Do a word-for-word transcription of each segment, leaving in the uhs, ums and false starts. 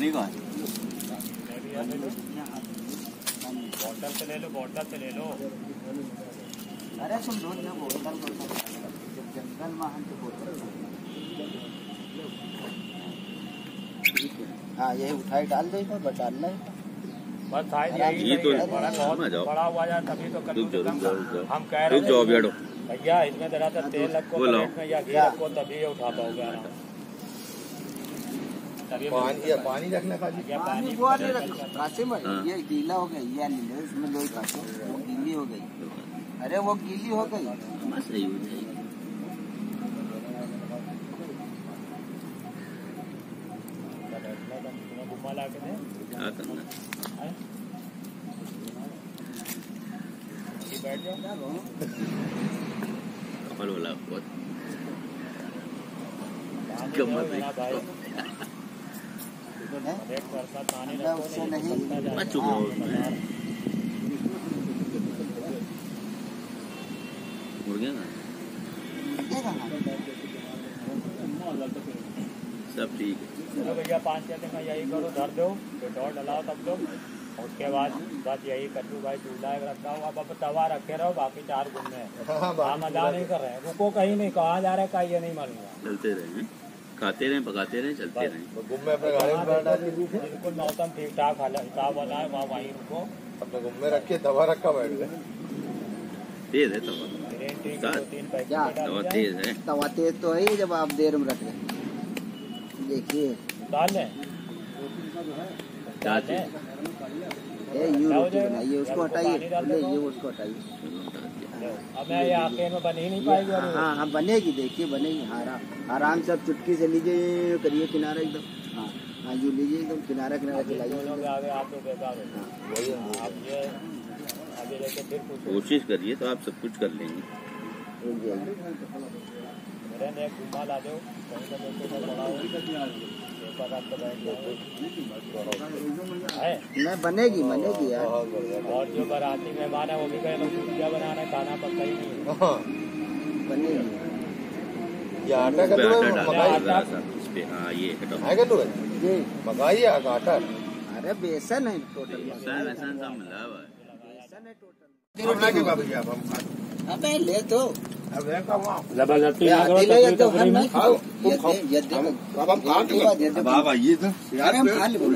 ठीक है। बोतल से ले लो, बोतल से ले लो। अरे तुम रोज जो बोतल को जंगल में हम तो बोतल। हाँ ये उठाई डाल दो इसमें, बस डालना है बस। यही तो बड़ा बहुत बड़ा हुआ जाए तभी तो कर। हम कह रहे हैं भैया इसमें जरा सा तेल रखो प्लेट में या घी रखो तभी ये उठा पाओगे आराम। पानी पानी रखना खाली। पानी वो नहीं रखना कासे में, ये गीला हो गया, ये ले लो इसमें लोई काटो, वो गीली हो गई। अरे वो गीली हो गई, सही हो जाएगी। घुमा ला के क्या करना बैठ जाओ। कपल वाला बहुत उससे नहीं चुप रहो उड़ गया ना सब ठीक है। चलो भैया पाँच छः दिन का यही करो, धर दो पेट्रोल डलाओ तब लोग। उसके बाद बस यही कट्टू भाई चूल्हा रखा हुआ, अब तवा रखे रहो, बाकी चार गुम में हाँ मजा नहीं कर रहे हैं। रुको कहीं नहीं, कहाँ जा रहे हैं कहीं ये नहीं मालूम। चलते रहे, खाते रहे, पकाते रहे, चलते रहे। गुम में अपने गाड़ी में बिल्कुल मौसम ठीक ठाक हिसाब वाला है, वहाँ वहीं रुको। अपने गुम में रखिए, तवा रखा बैठ गए। तेज है तवा, तवा तेज है। तवा तेज तो है जब आप देर में रख लें। देखिए डाल लें, डाल लें। ये यू रोटी बनाइए, उसको हटाइए, ये उसको हटाइए। अब मैं ये आपके में बन ही नहीं पाएगी। हाँ हाँ बनेगी, देखिए बनेगी। आराम आराम से आप चुटकी से लीजिए, करिए किनारा एकदम। हाँ हाँ यू लीजिए एकदम किनारा किनारा चलाइए। आप लोग बेकार हो, आप ये आगे लेके फिर कोशिश करिए तो आप सब कुछ कर लेंगे। मेरे एक घुमा ला दो नहीं बनेगी बनेगी यार। और जो बाराती मेहमान है वो भी कहे पूजा बनाना है, खाना पक्का ही नहीं बनेगी। ये आटा का तो इसपे हाँ ये है का तो जी मकाई आटा। अरे बेसन है टोटल, बेसन बेसन सब मिला हुआ है। बेसन है टोटल। अबे ले तो जबरदस्ती बाबा ये तो यार हम खा ले।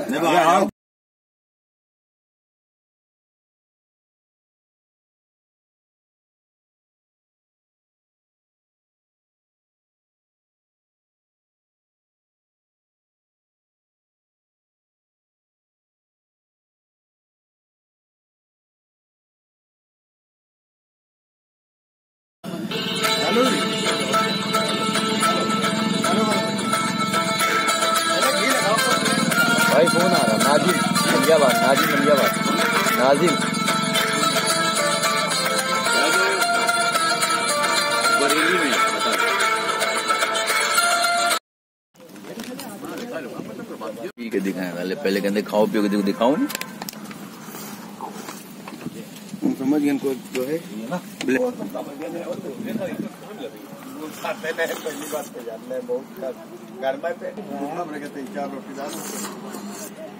भाई फोन आ रहा, नाजिम मंदियाबाद, नाजिम मंदियाबाद, नाजिम बरेली में ठीक है दिखाएं वाले। पहले कहते खाओ पियो, को दिखाओ नहीं समझ गए इनको जो है ना पहली बात तो जानना है बहुत घर में पे तीन चार रोटी डाल